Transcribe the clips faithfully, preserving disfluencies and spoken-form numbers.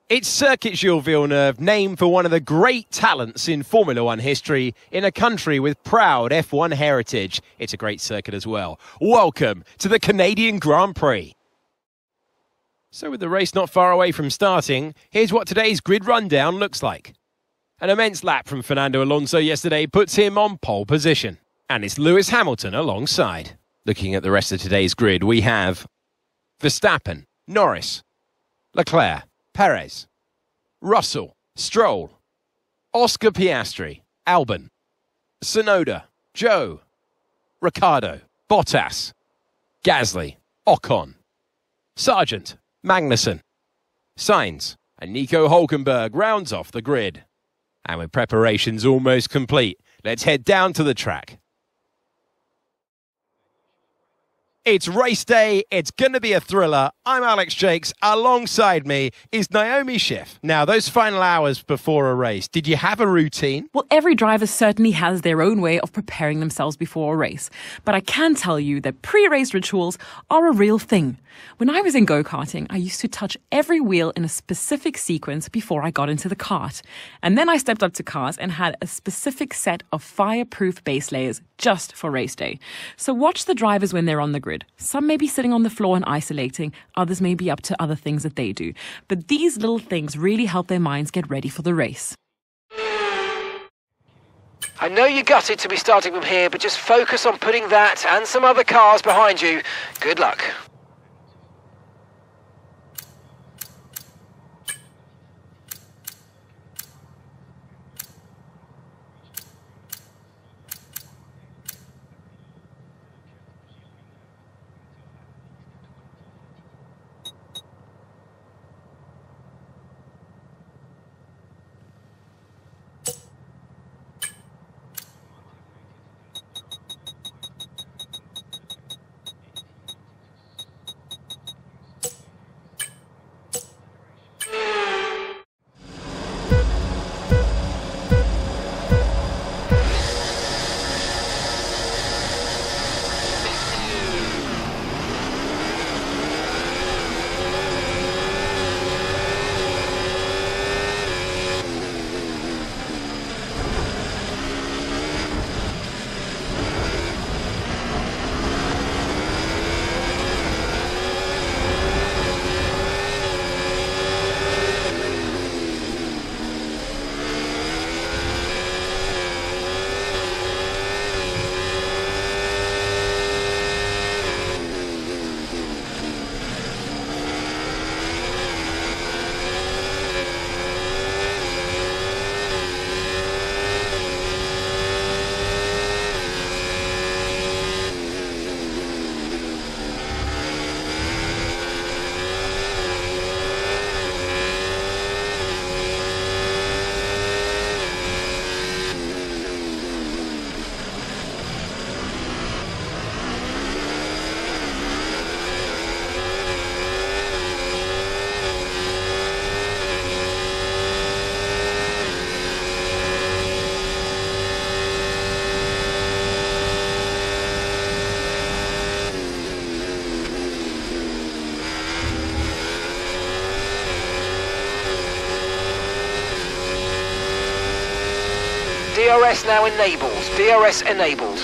It's Circuit Gilles Villeneuve, named for one of the great talents in Formula One history in a country with proud F one heritage. It's a great circuit as well. Welcome to the Canadian Grand Prix. So with the race not far away from starting, here's what today's grid rundown looks like. An immense lap from Fernando Alonso yesterday puts him on pole position. And it's Lewis Hamilton alongside. Looking at the rest of today's grid, we have Verstappen, Norris, Leclerc, Perez, Russell, Stroll, Oscar Piastri, Albon, Tsunoda, Zhou, Ricciardo, Bottas, Gasly, Ocon, Sargent, Magnussen, Sainz, and Nico Hülkenberg rounds off the grid. And with preparations almost complete, let's head down to the track. It's race day, it's going to be a thriller. I'm Alex Jakes, alongside me is Naomi Schiff. Now, those final hours before a race, did you have a routine? Well, every driver certainly has their own way of preparing themselves before a race. But I can tell you that pre-race rituals are a real thing. When I was in go-karting, I used to touch every wheel in a specific sequence before I got into the kart. And then I stepped up to cars and had a specific set of fireproof base layers just for race day. So watch the drivers when they're on the grid. Some may be sitting on the floor and isolating, others may be up to other things that they do. But these little things really help their minds get ready for the race. I know you're gutted to be starting from here, but just focus on putting that and some other cars behind you. Good luck. D R S now enabled. D R S enabled.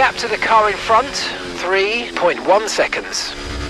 gap to the car in front, three point one seconds.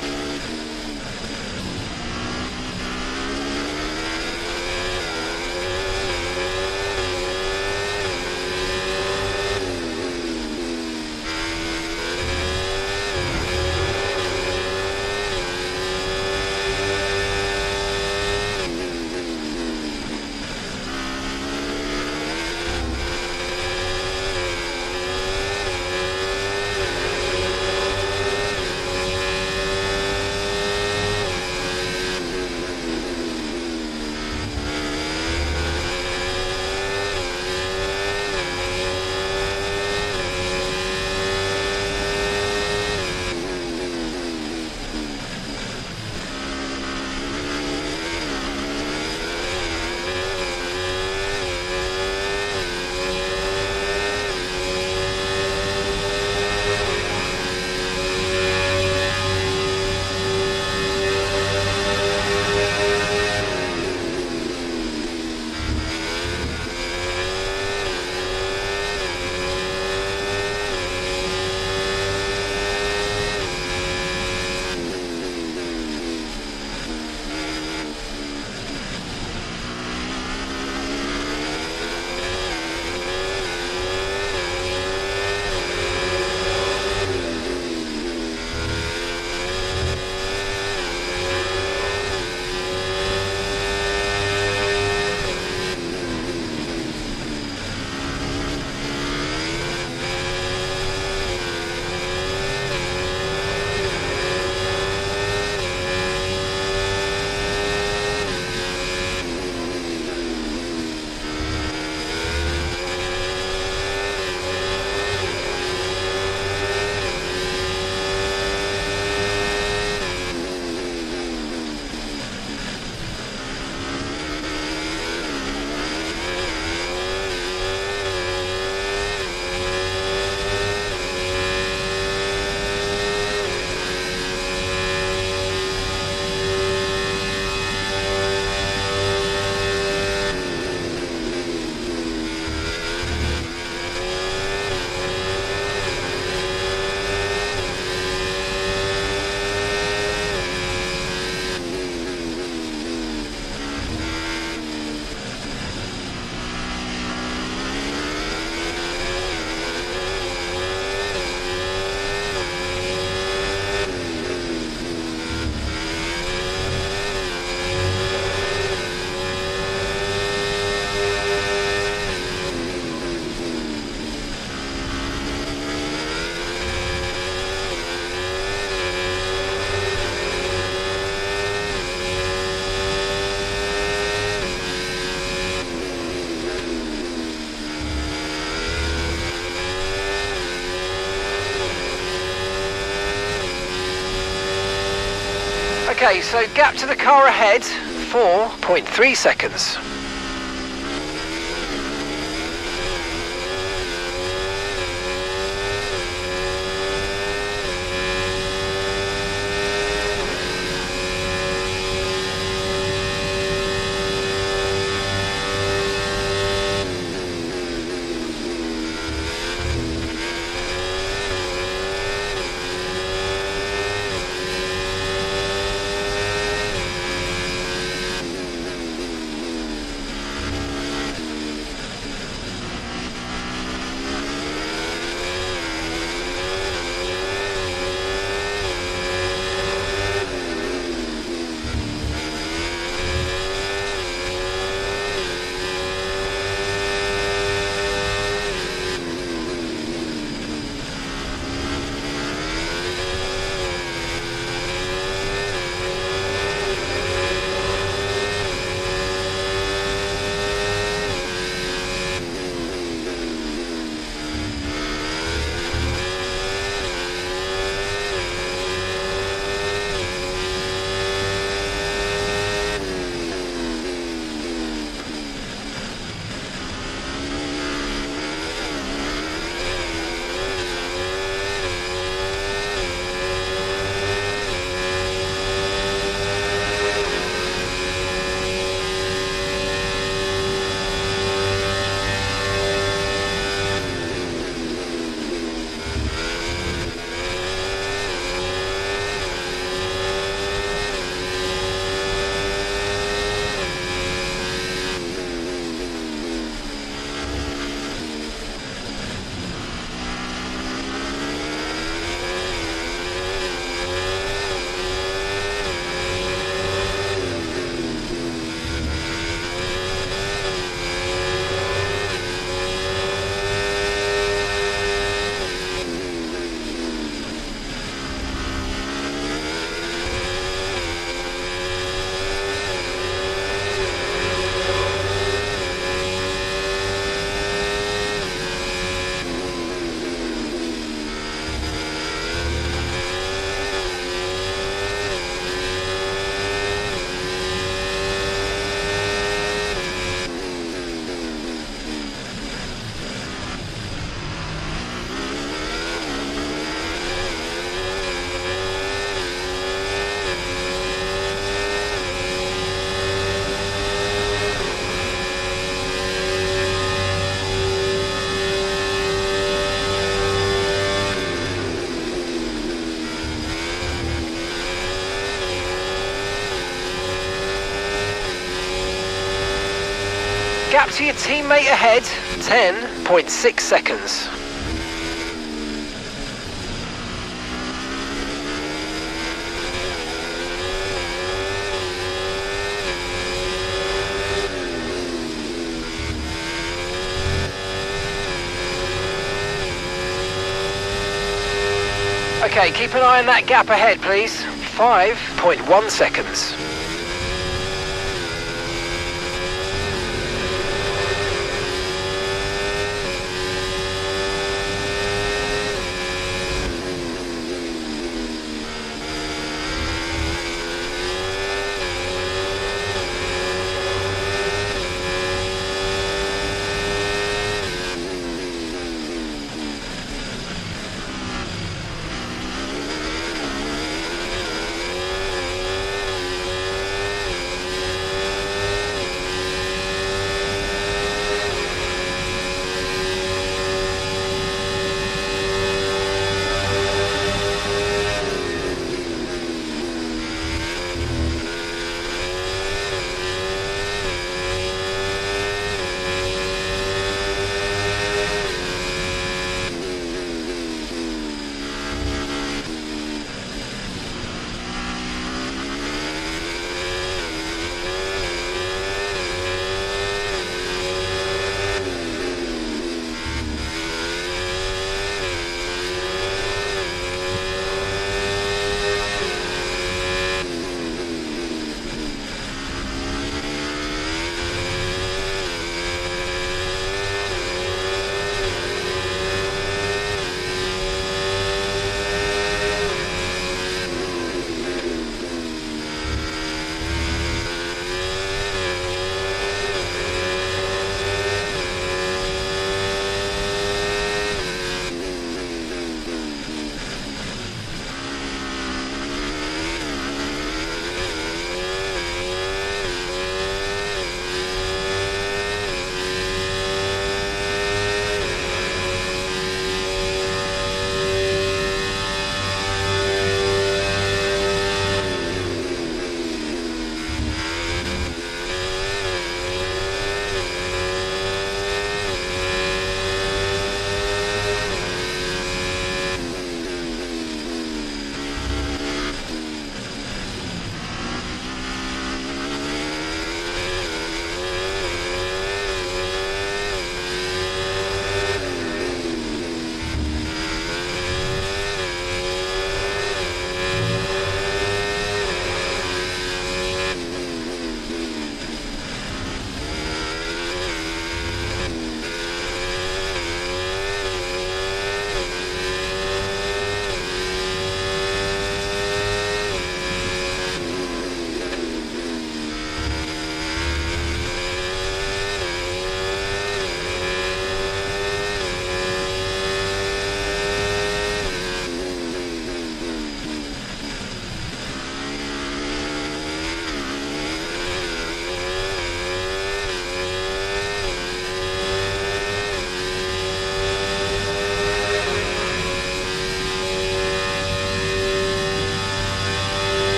Okay, so gap to the car ahead, four point three seconds. gap to your teammate ahead, ten point six seconds. Okay, keep an eye on that gap ahead, please. five point one seconds.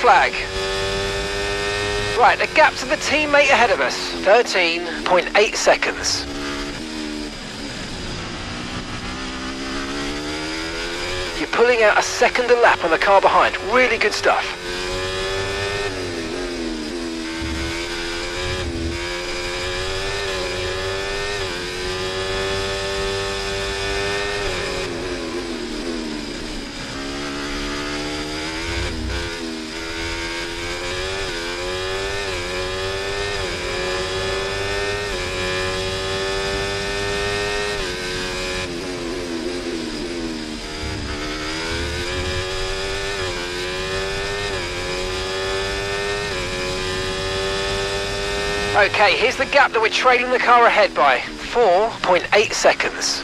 flag. Right, the gap to the teammate ahead of us, thirteen point eight seconds. You're pulling out a second a lap on the car behind. Really good stuff. Okay, here's the gap that we're trailing the car ahead by, four point eight seconds.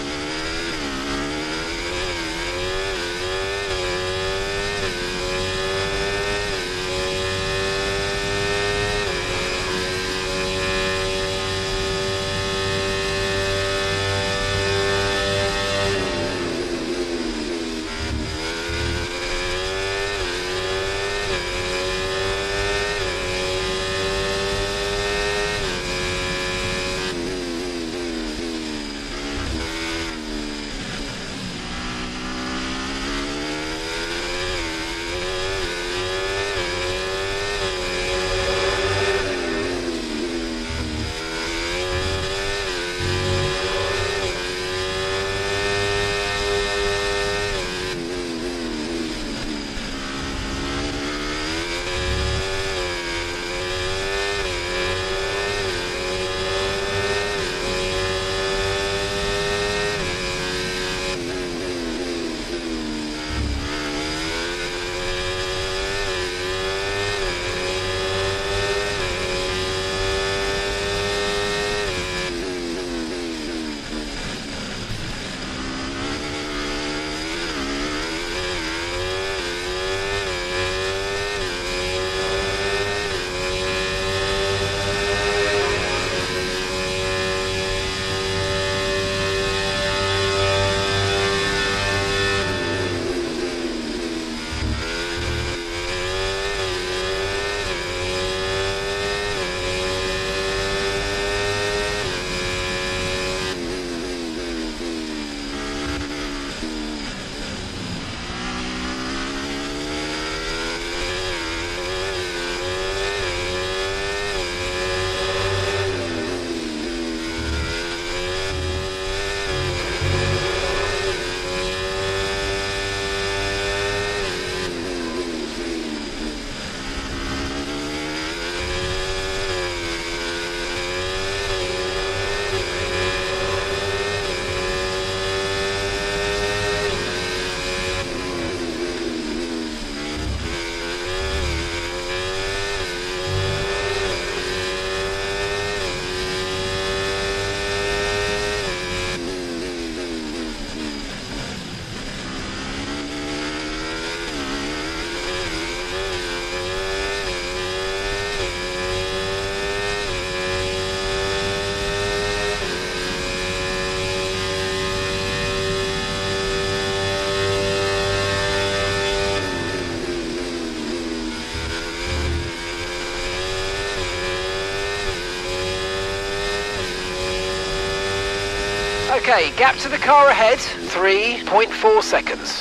Okay, gap to the car ahead, three point four seconds.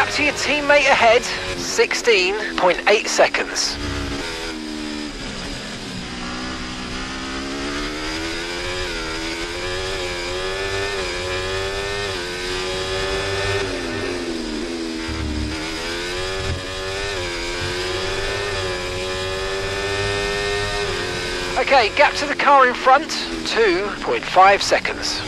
gap to your teammate ahead, sixteen point eight seconds. Okay, gap to the car in front, two point five seconds.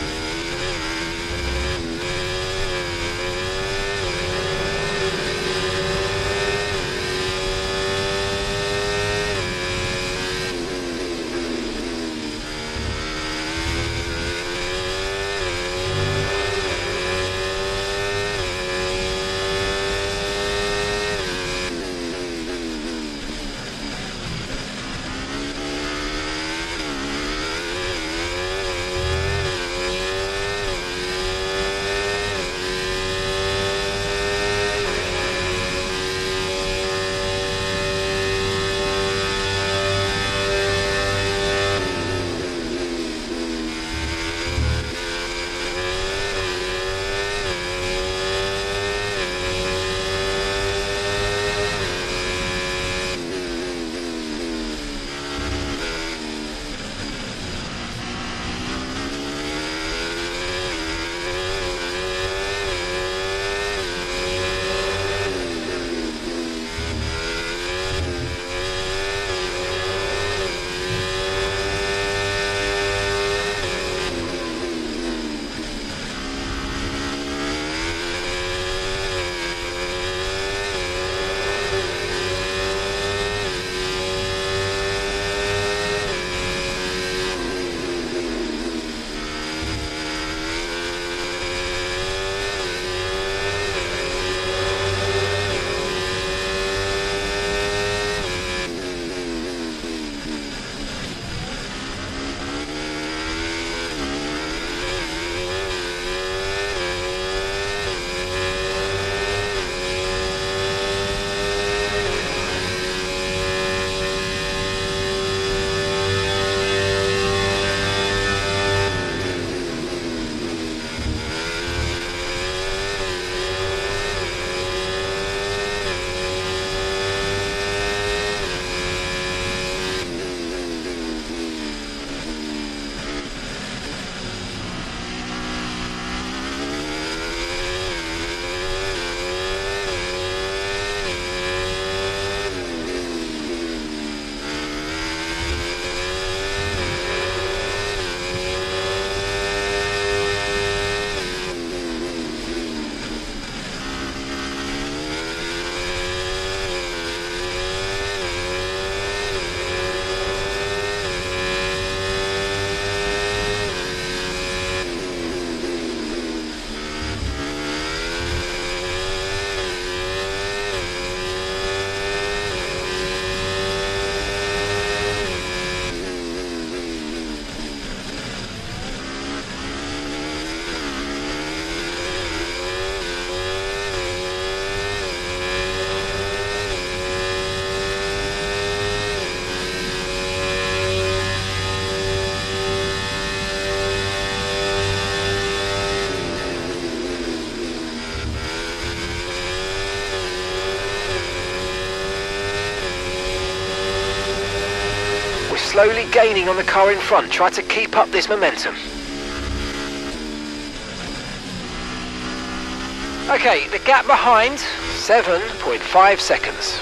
Slowly gaining on the car in front. Try to keep up this momentum. Okay, the gap behind, seven point five seconds.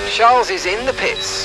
Charles is in the pits.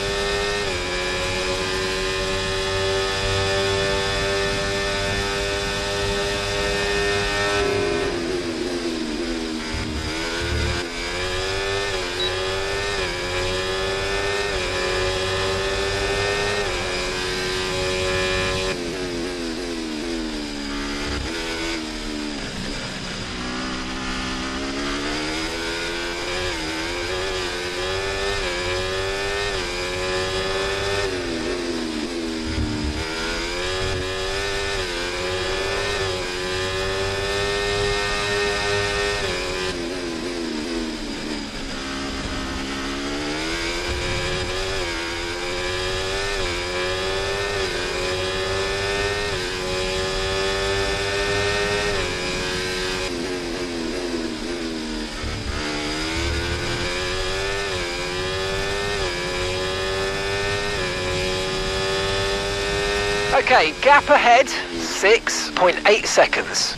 Okay, gap ahead, six point eight seconds.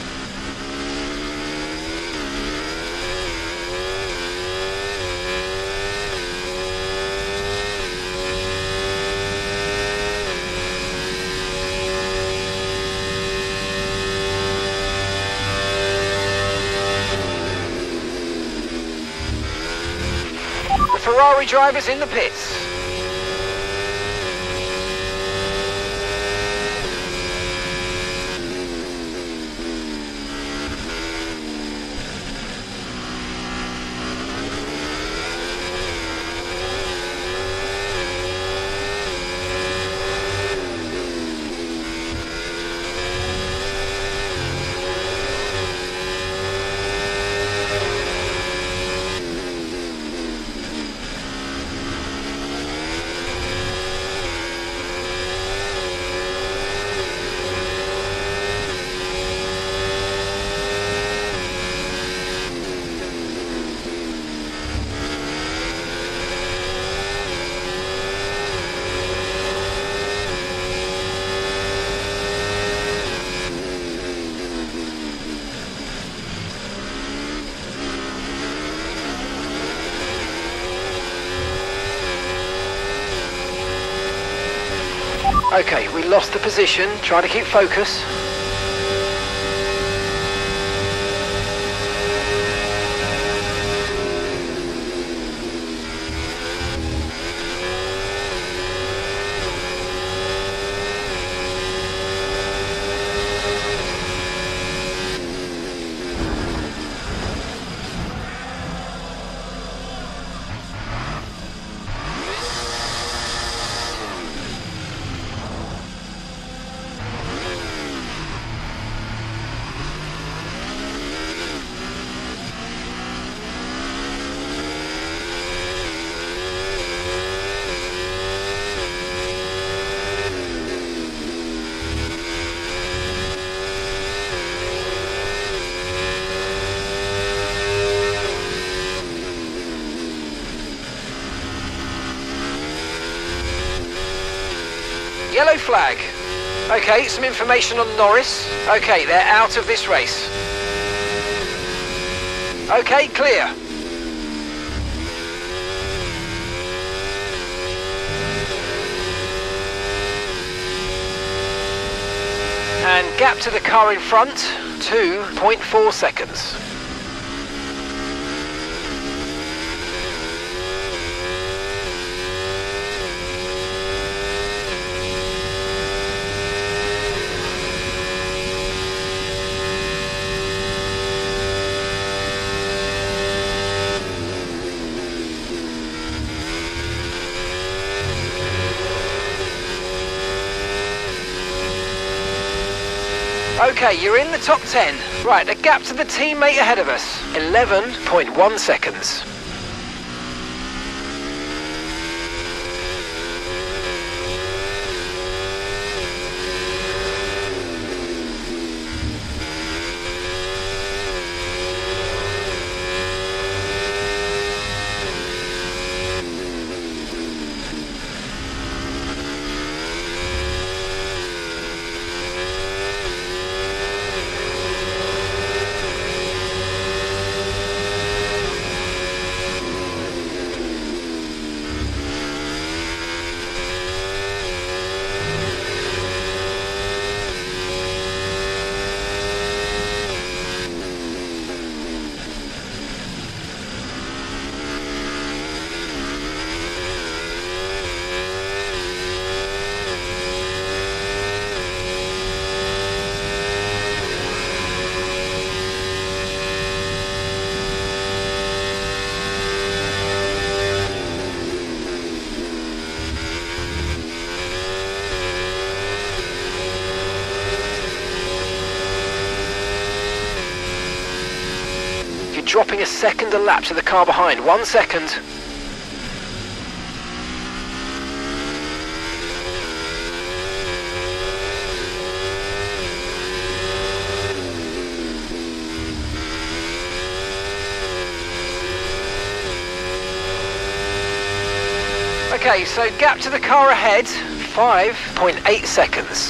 The Ferrari driver's in the pits. Okay, we lost the position. Try to keep focus. Yellow flag. Okay, some information on Norris. Okay, they're out of this race. Okay, clear. And gap to the car in front, two point four seconds. Okay, you're in the top ten. Right, a gap to the teammate ahead of us, eleven point one seconds. dropping a second a lap to the car behind. One second. Okay, so gap to the car ahead, five point eight seconds.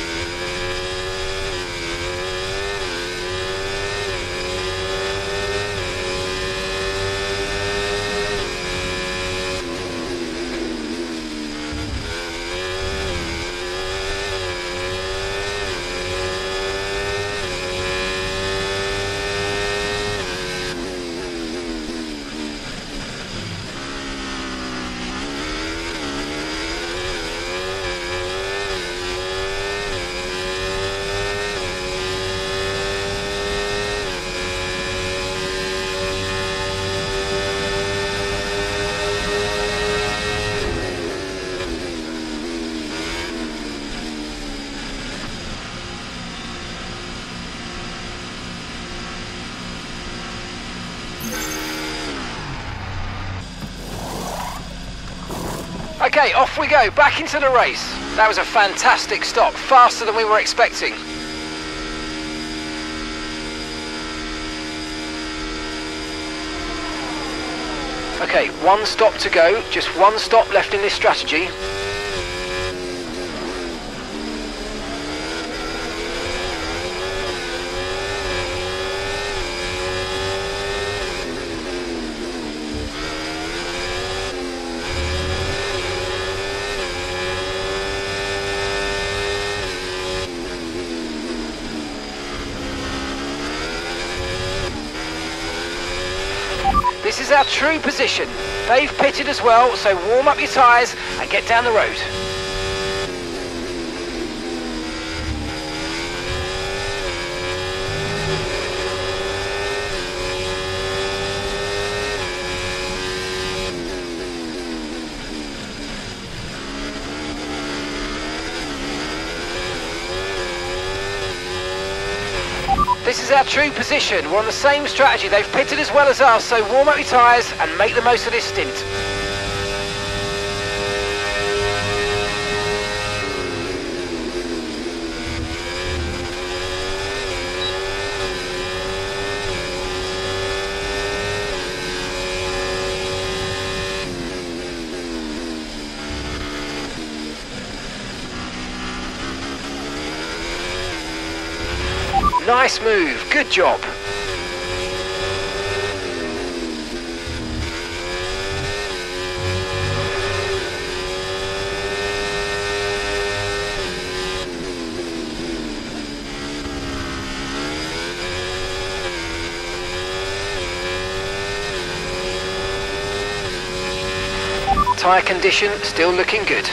Okay, off we go, back into the race. That was a fantastic stop, faster than we were expecting. Okay, one stop to go, just one stop left in this strategy. This is our true position. They've pitted as well, so warm up your tyres and get down the road. This is our true position. We're on the same strategy. They've pitted as well as us, so warm up your tyres and make the most of this stint. Nice move, good job. Tyre condition still looking good.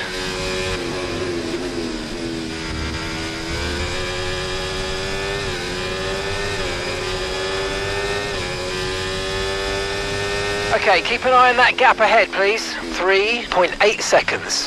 Okay, keep an eye on that gap ahead, please. three point eight seconds.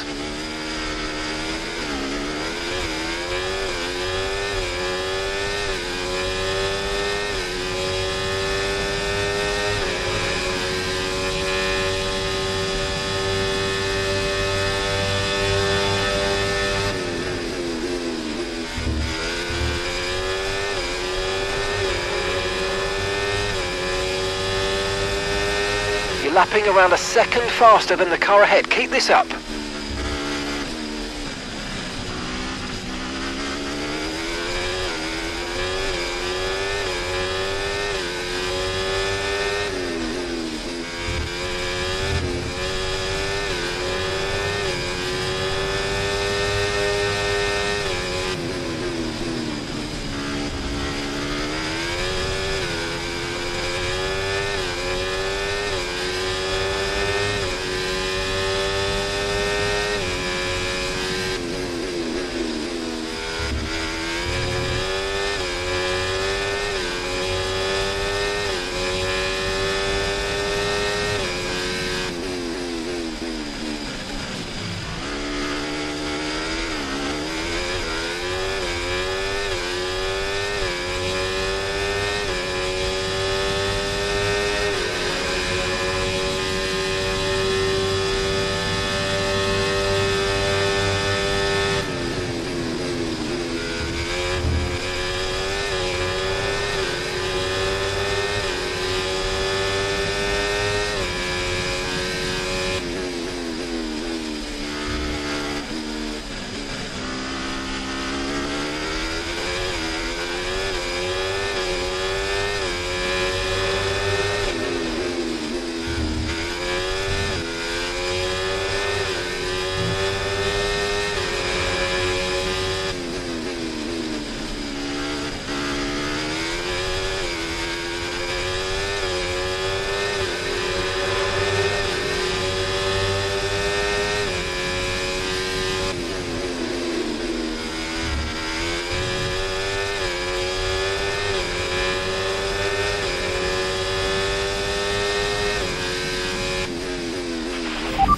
Lapping around a second faster than the car ahead. Keep this up.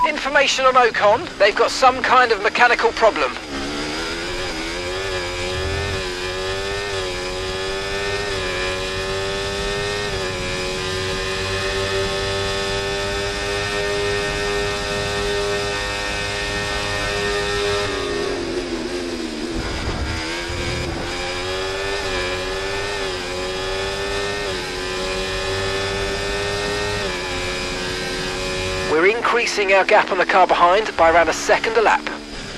Information on Ocon, they've got some kind of mechanical problem. We're increasing our gap on the car behind by around a second a lap.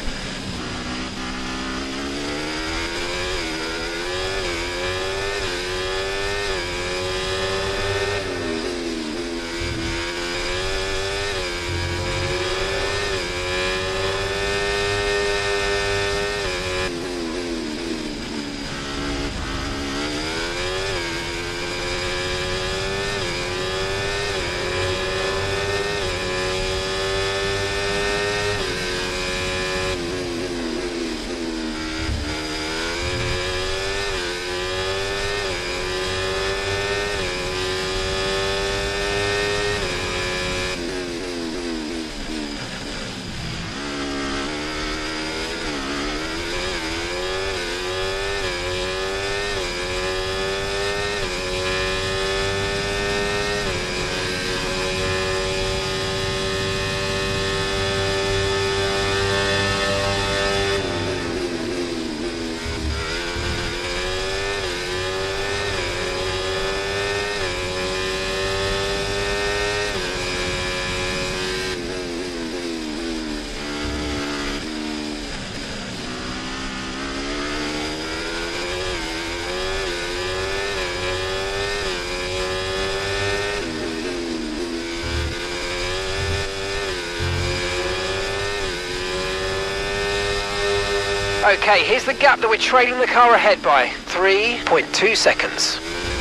Okay, here's the gap that we're trailing the car ahead by. three point two seconds.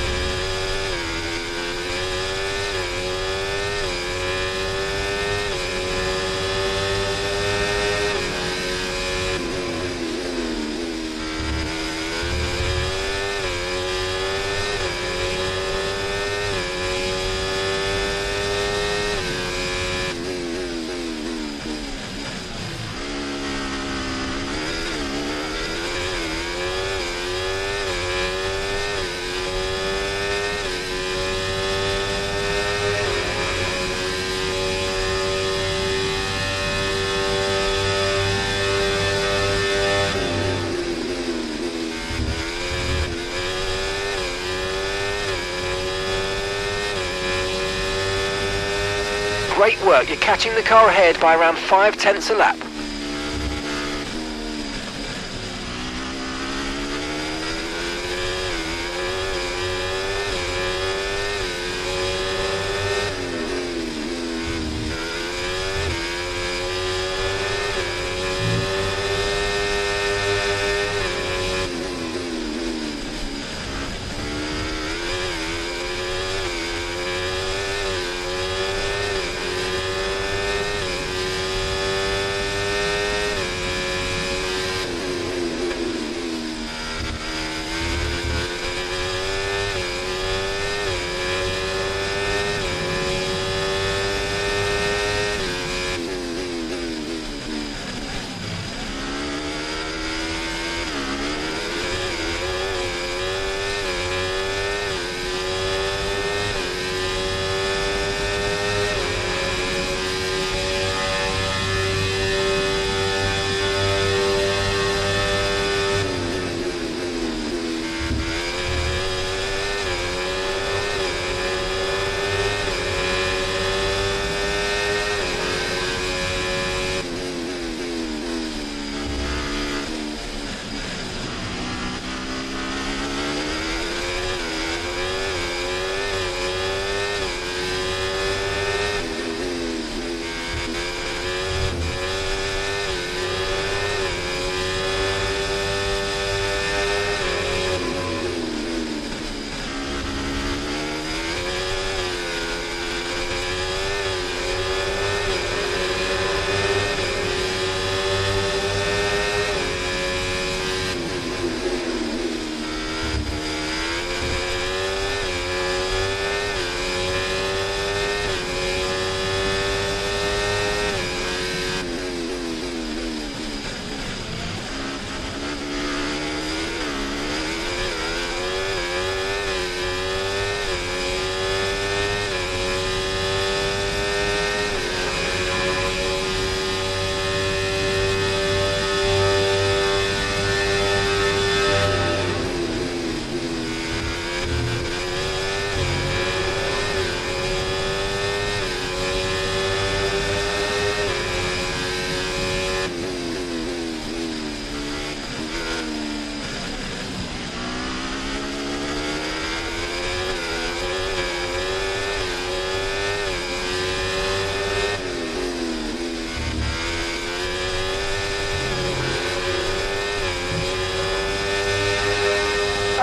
Great work, you're catching the car ahead by around five tenths a lap.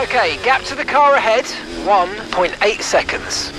Okay, gap to the car ahead, one point eight seconds.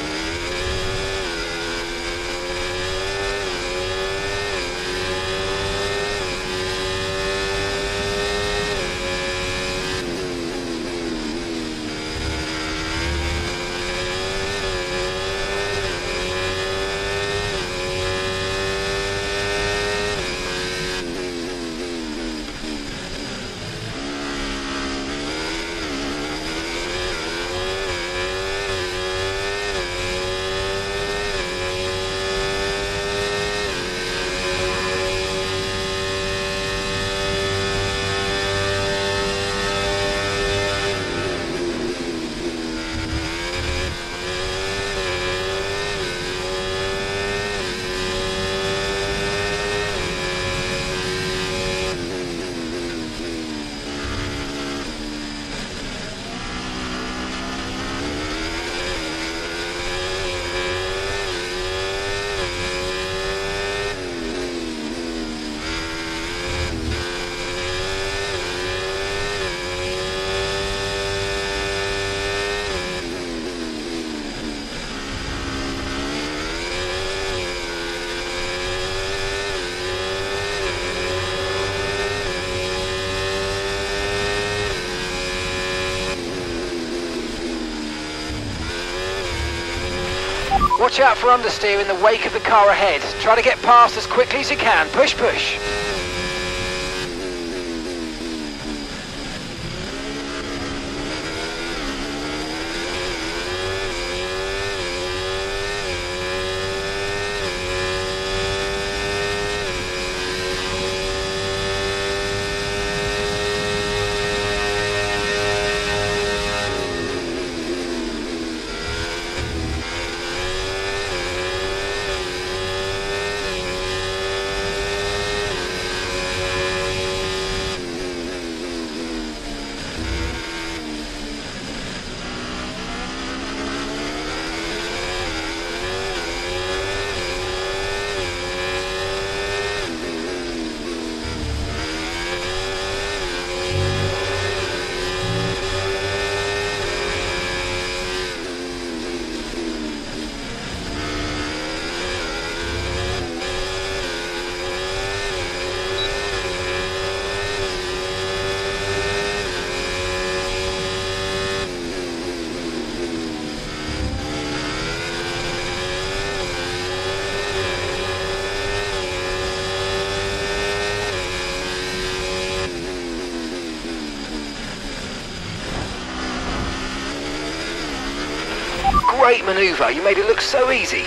Watch out for understeer in the wake of the car ahead. Try to get past as quickly as you can. Push, push. Great manoeuvre, you made it look so easy.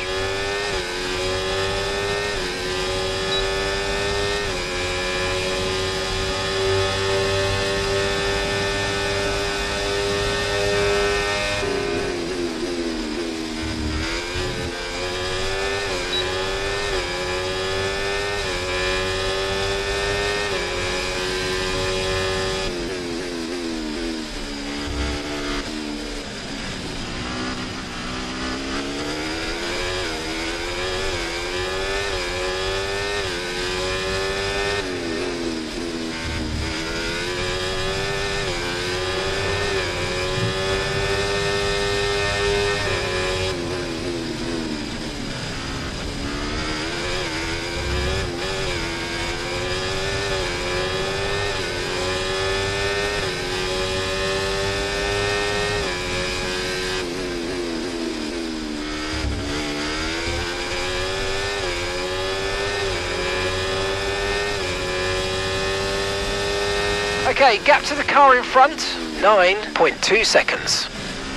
Okay, gap to the car in front, nine point two seconds.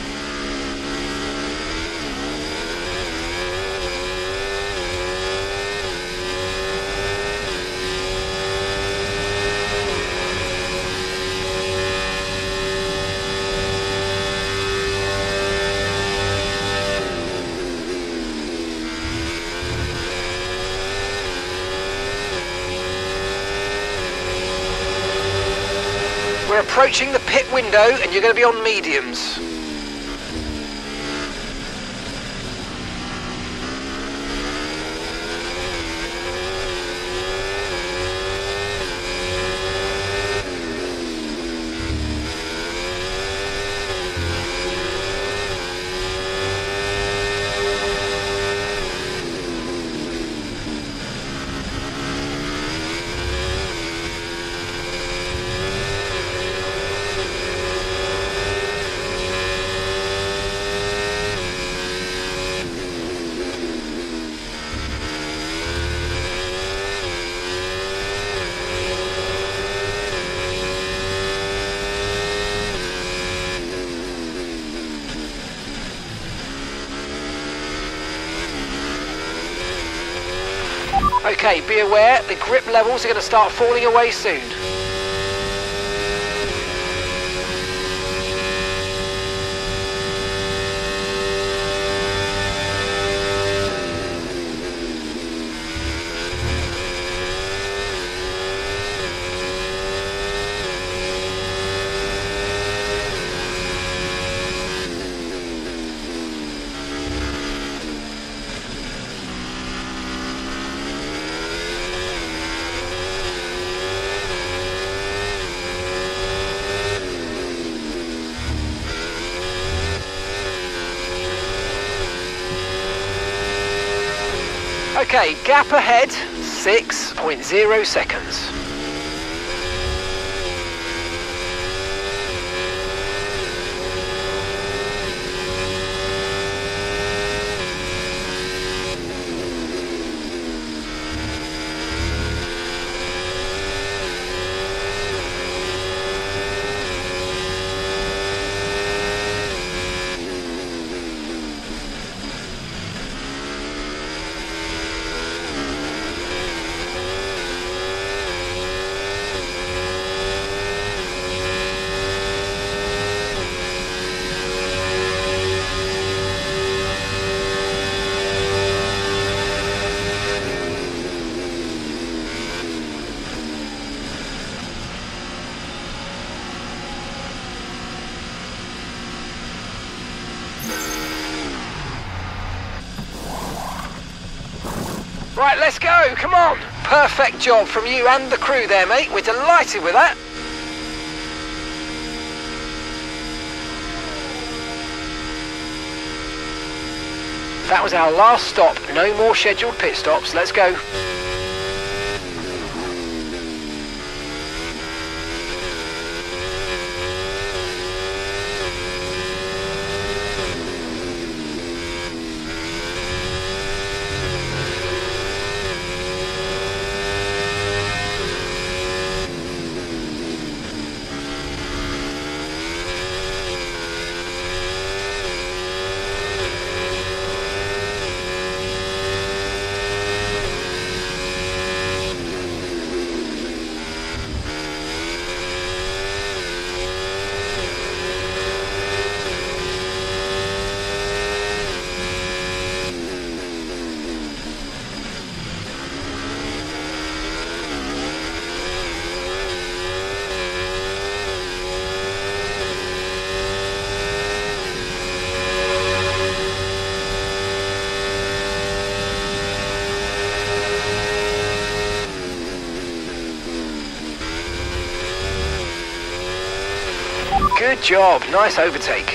We're approaching the pit window and you're going to be on mediums. Okay, be aware, the grip levels are going to start falling away soon. Okay, gap ahead, six point zero seconds. Right, let's go, come on. Perfect job from you and the crew there, mate. We're delighted with that. That was our last stop. No more scheduled pit stops. Let's go. Good job, nice overtake.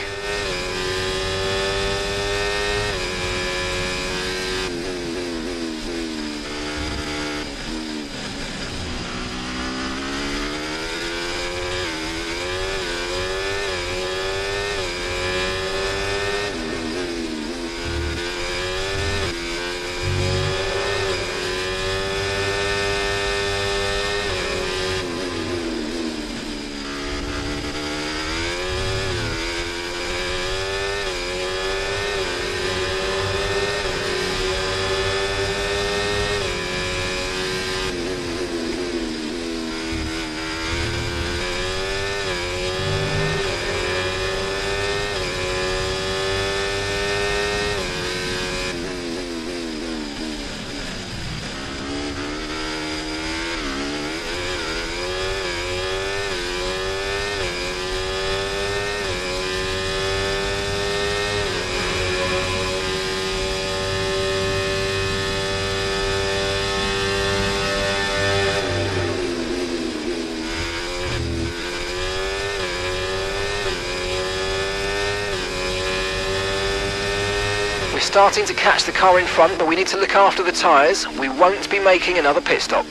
Starting to catch the car in front, but we need to look after the tyres. We won't be making another pit stop.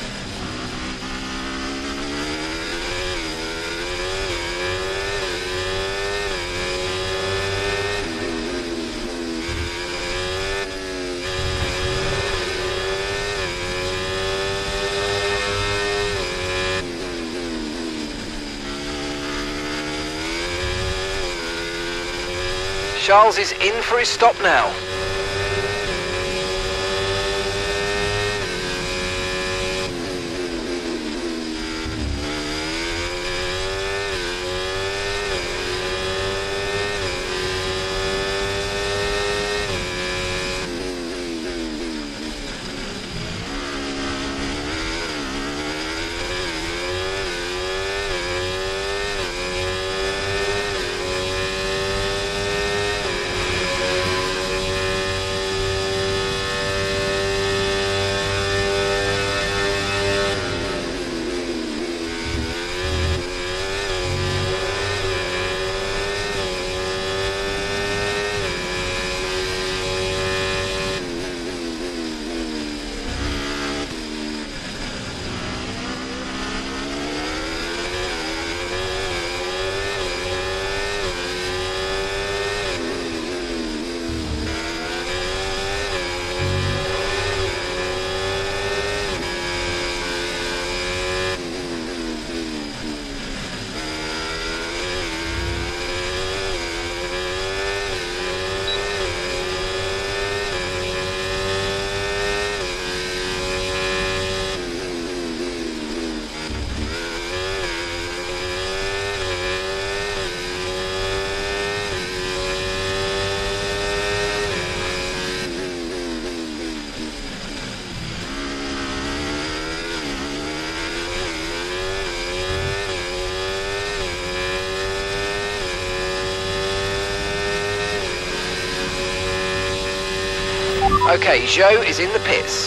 Charles is in for his stop now. Okay, Joe is in the pits.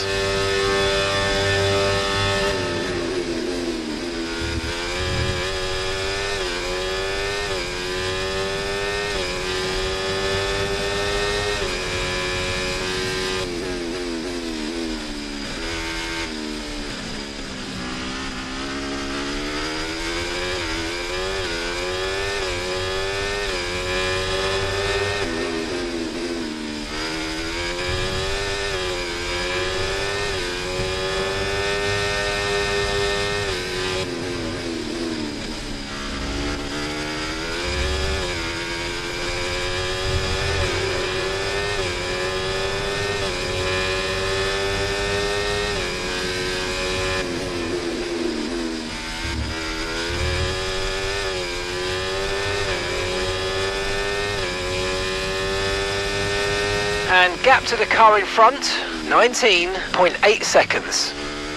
And gap to the car in front, nineteen point eight seconds.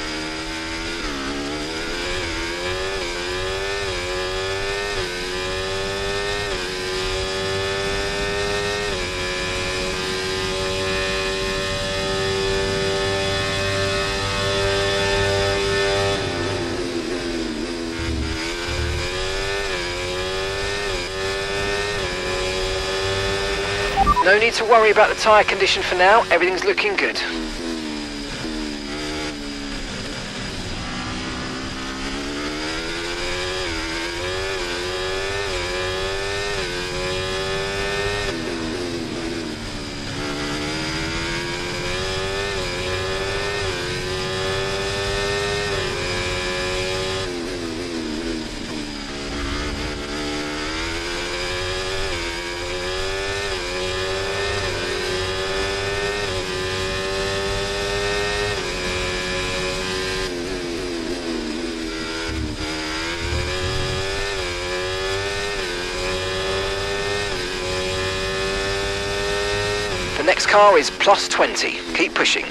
No need to worry about the tyre condition for now, everything's looking good. The next car is plus twenty. Keep pushing.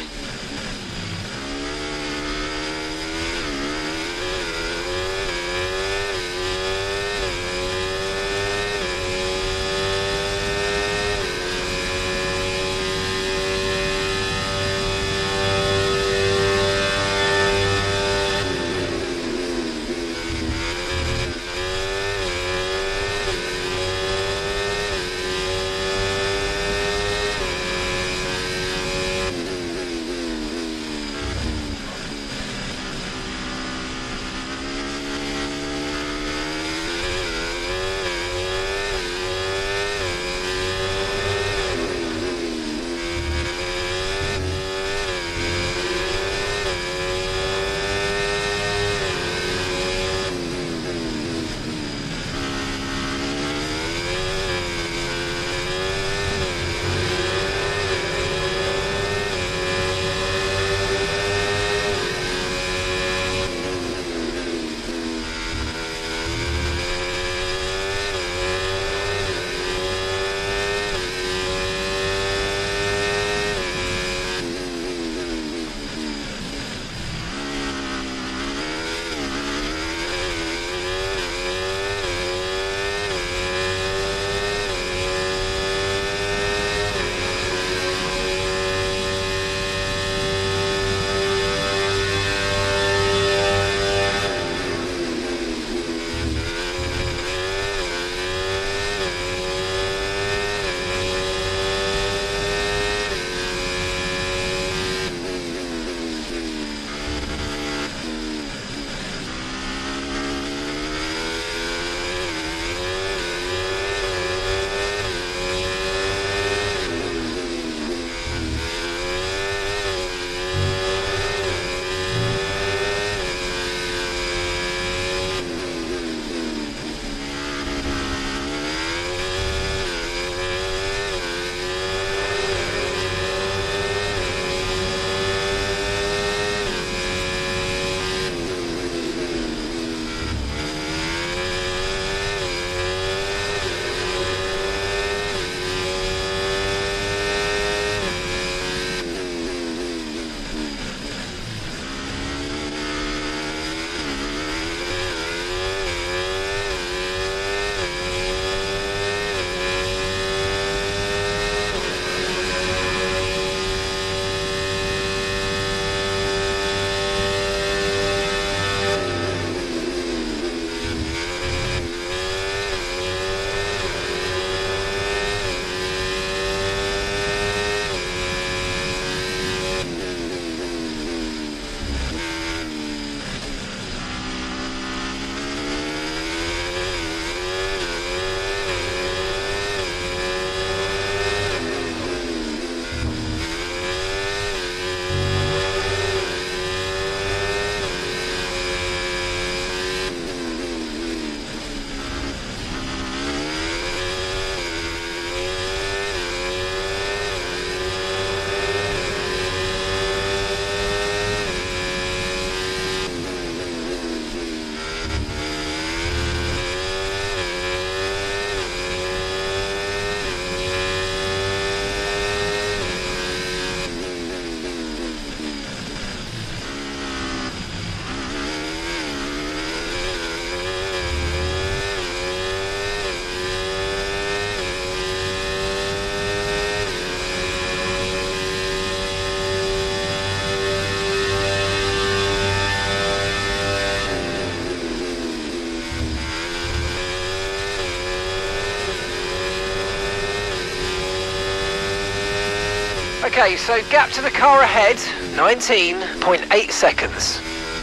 Okay, so gap to the car ahead, nineteen point eight seconds.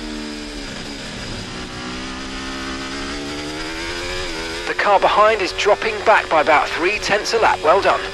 The car behind is dropping back by about three tenths a lap. Well done.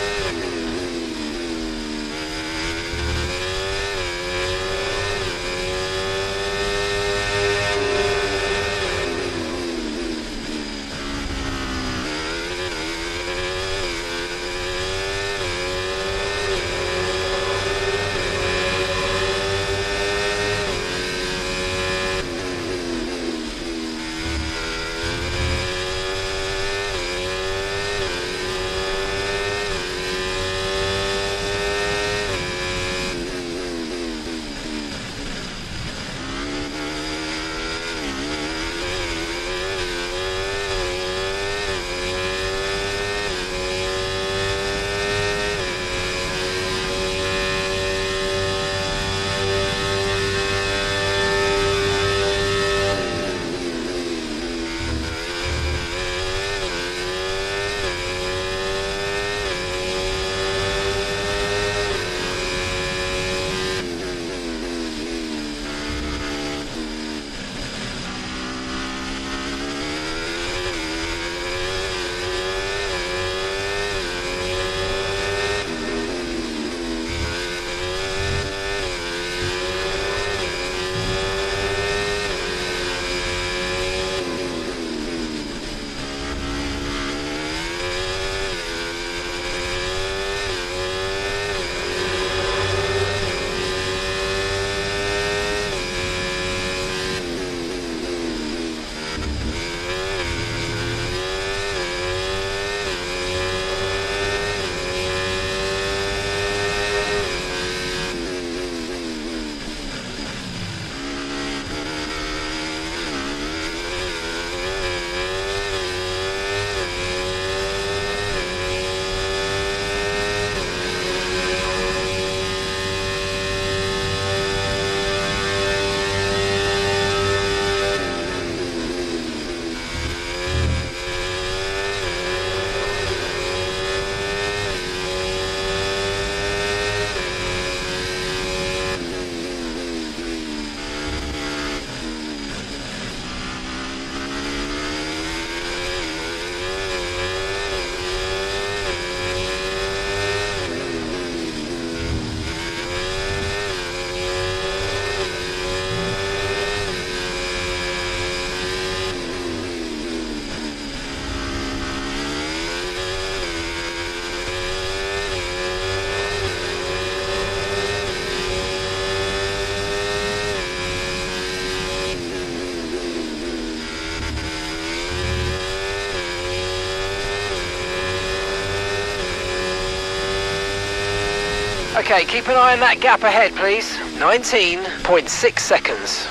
Okay, keep an eye on that gap ahead, please. nineteen point six seconds.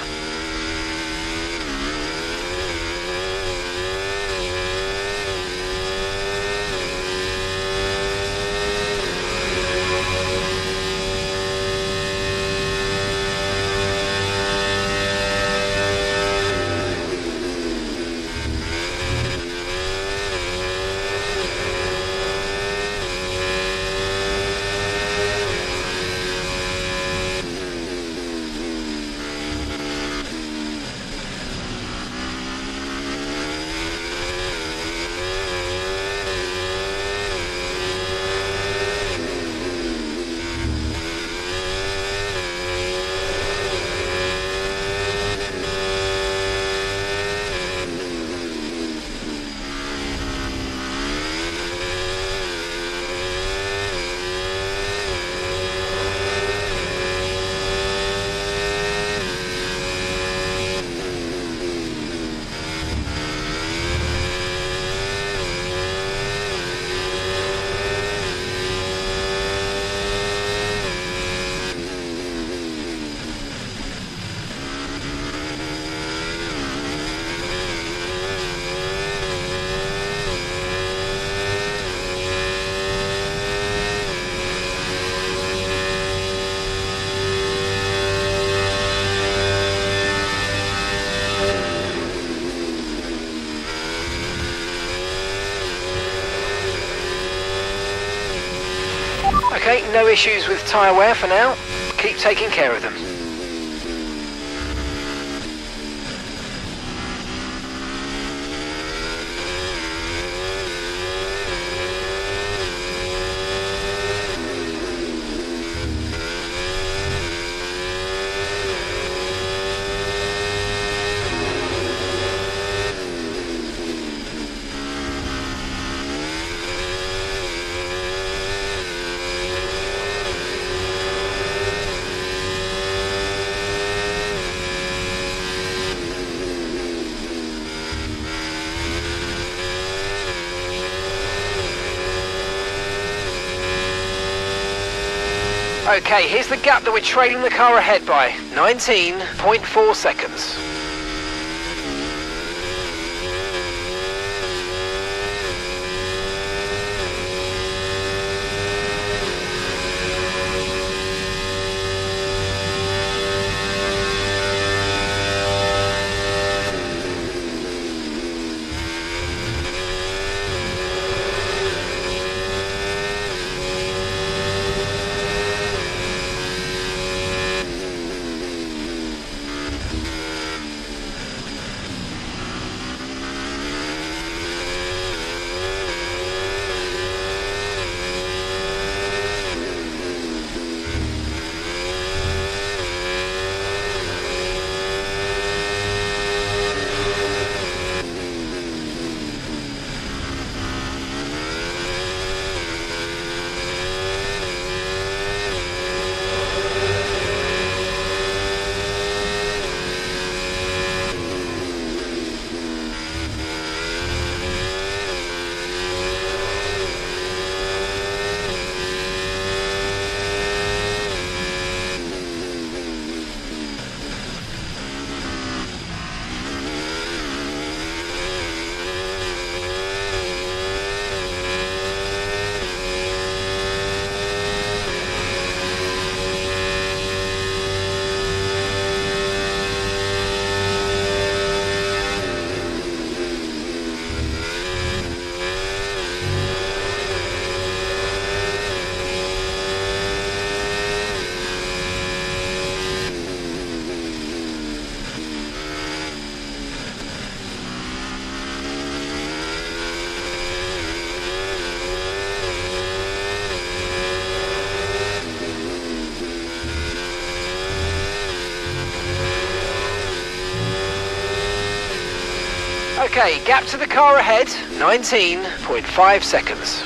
Okay, no issues with tyre wear for now. Keep taking care of them. Okay, here's the gap that we're trailing the car ahead by, nineteen point four seconds. Okay, gap to the car ahead, nineteen point five seconds.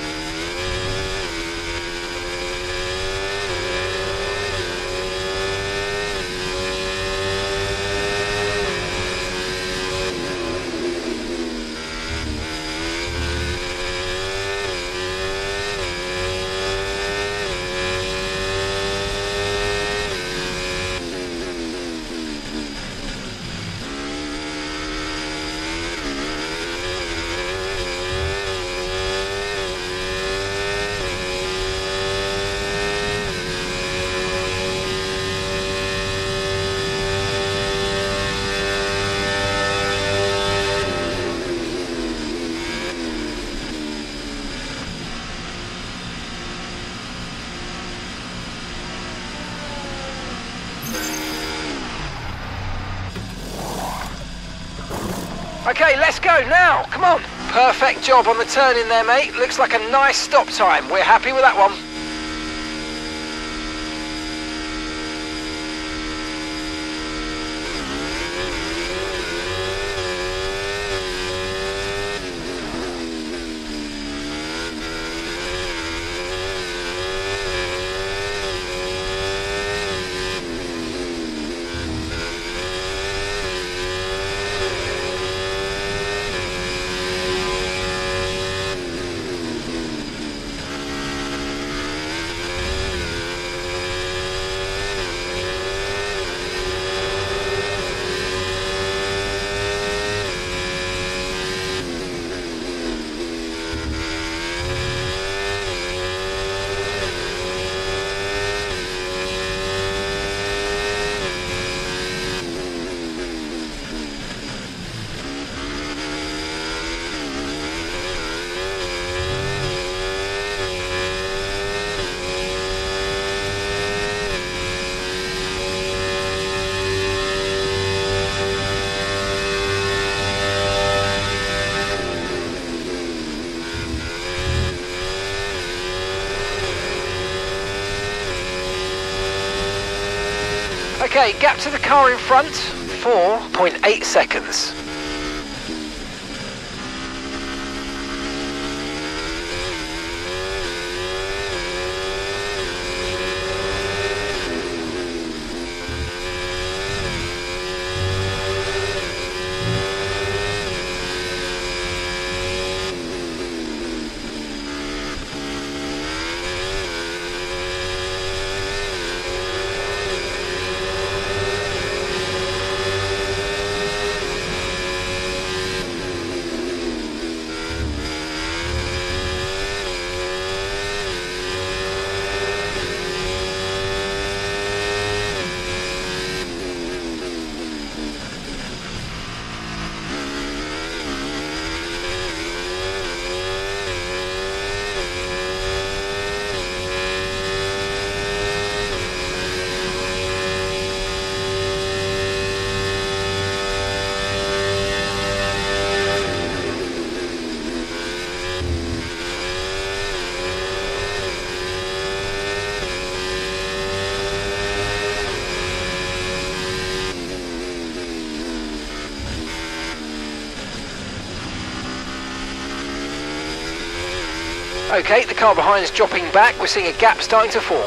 Okay, let's go now, come on. Perfect job on the turn in there, mate. Looks like a nice stop time. We're happy with that one. Okay, gap to the car in front, four point eight seconds. Okay, the car behind is dropping back. We're seeing a gap starting to form.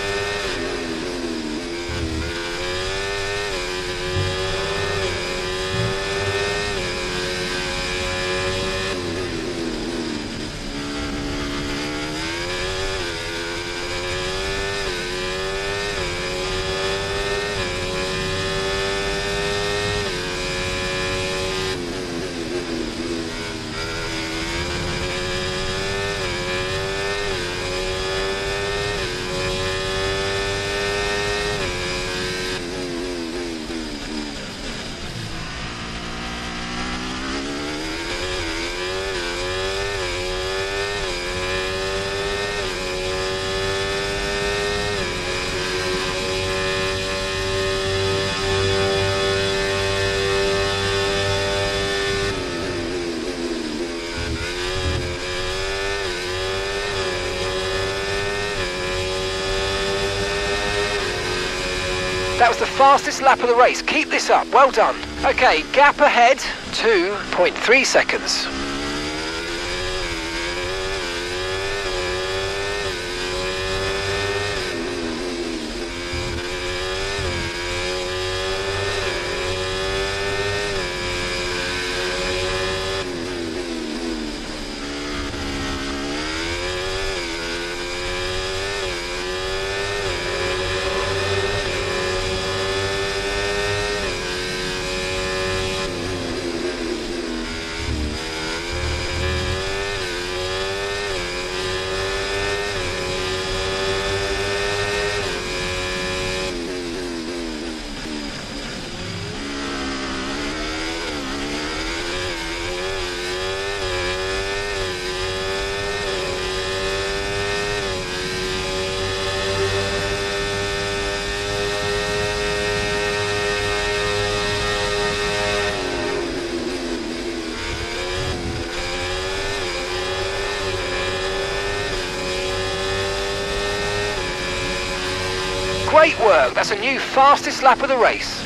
That was the fastest lap of the race. Keep this up. Well done. Okay, gap ahead, two point three seconds. Great work, that's a new fastest lap of the race.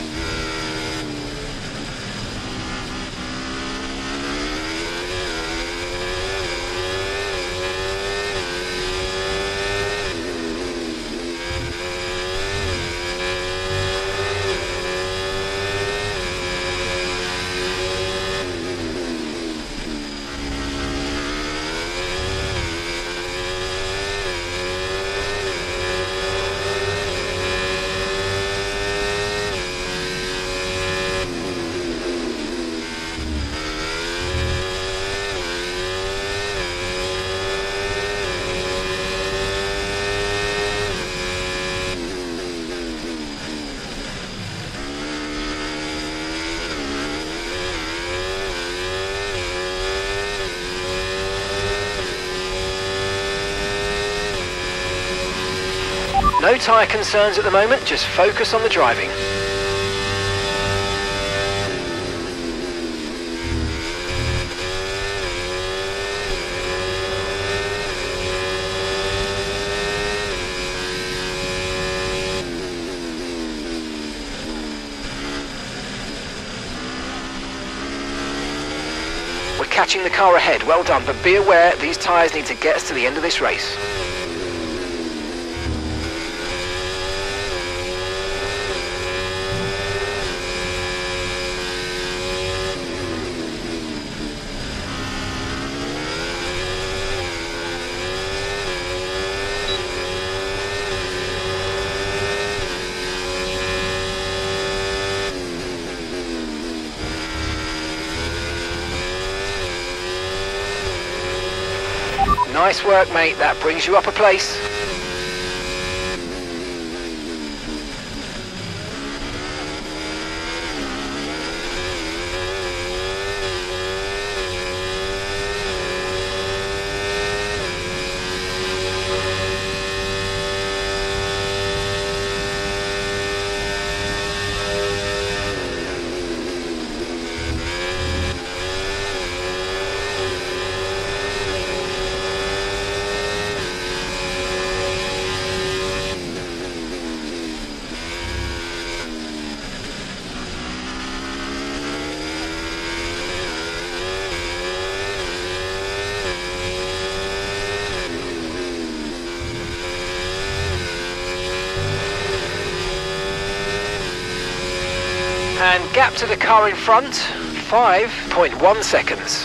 No tyre concerns at the moment, just focus on the driving. catching the car ahead. Well done, but be aware these tyres need to get us to the end of this race. Nice work, mate. That brings you up a place. And gap to the car in front, five point one seconds.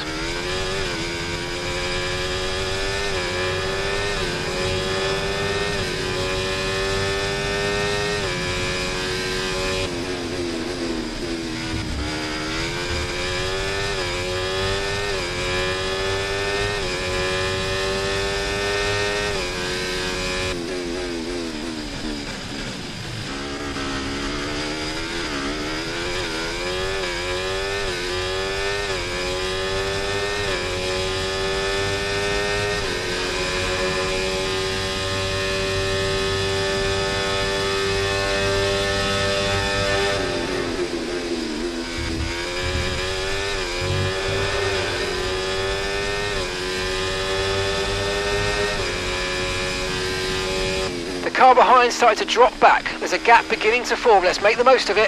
The car behind started to drop back. There's a gap beginning to form. Let's make the most of it.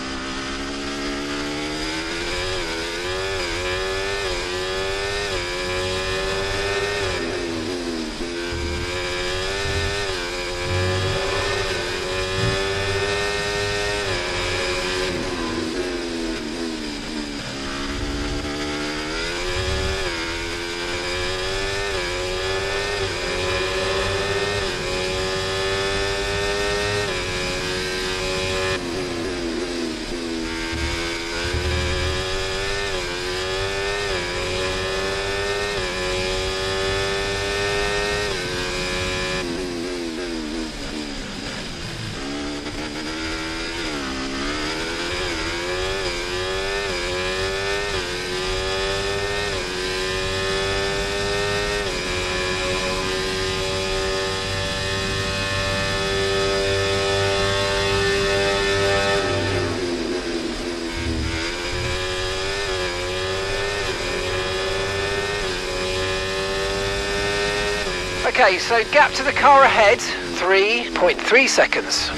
Okay, so gap to the car ahead, three point three seconds.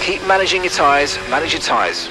Keep managing your tyres, manage your tyres.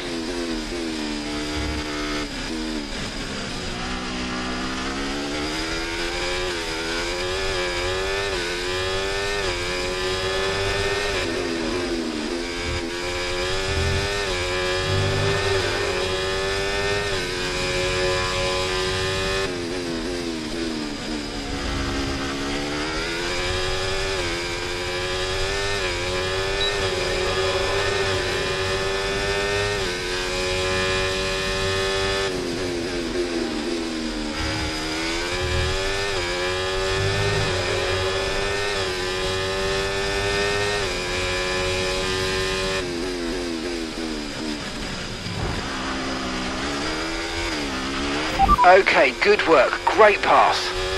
Okay, good work. Great pass.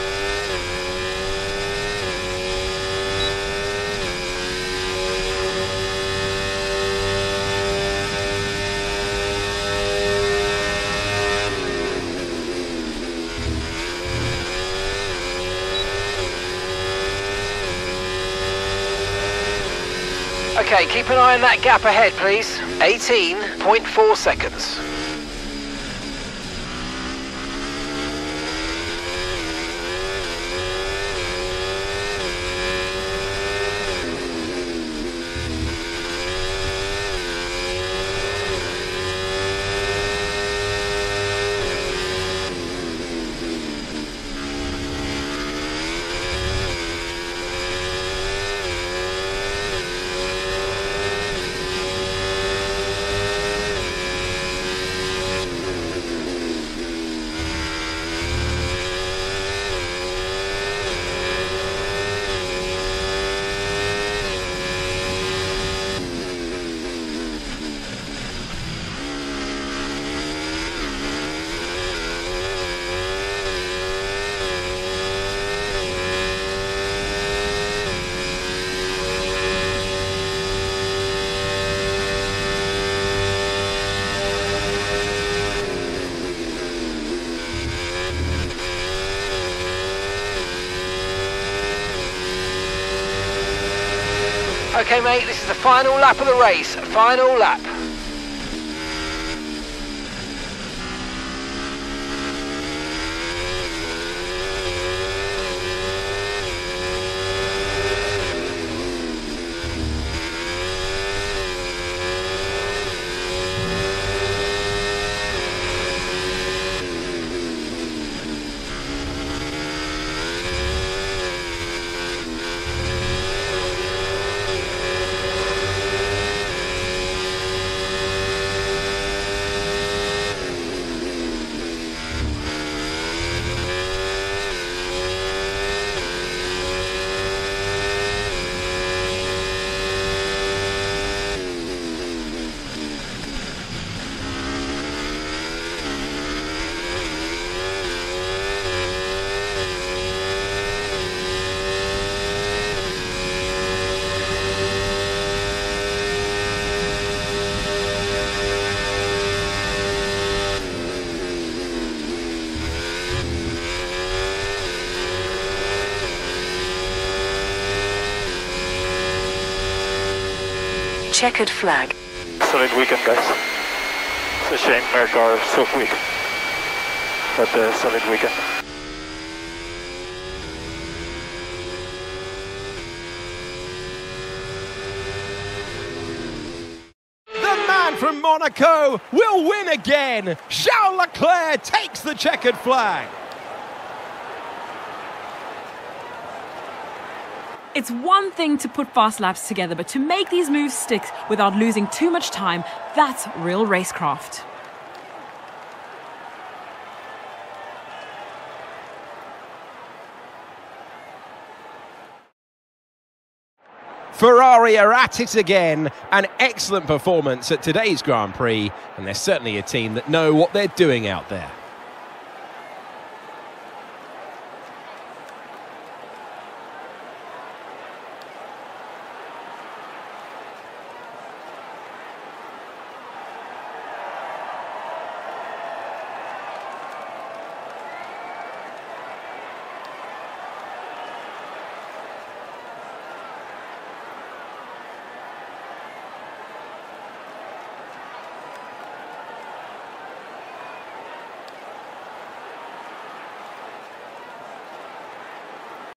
Okay, keep an eye on that gap ahead, please. eighteen point four seconds. Okay, mate, this is the final lap of the race. Final lap. Checkered flag. Solid weekend, guys. It's a shame Merc are so weak, but uh, solid weekend. The man from Monaco will win again. Charles Leclerc takes the checkered flag. It's one thing to put fast laps together, but to make these moves stick without losing too much time, that's real racecraft. Ferrari are at it again. An excellent performance at today's Grand Prix, and they're certainly a team that know what they're doing out there.